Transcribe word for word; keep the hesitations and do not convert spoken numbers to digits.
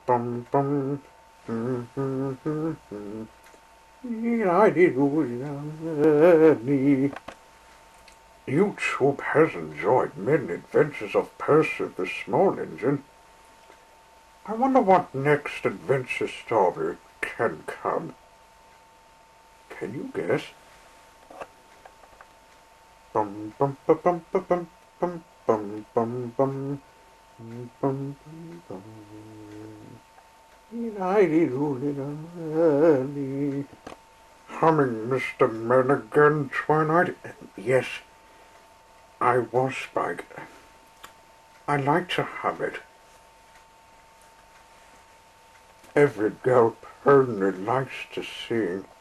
bum bum. YouTube has enjoyed many adventures of Percy the Small Engine. I wonder what next adventure story can come. Can you guess? Bum bum ba bum ba bum bum bum bum bum bum bum bum. Humming Mister Manigan Twilight. Yes, I was Spike. I like to hum it. Every girl pony likes to sing.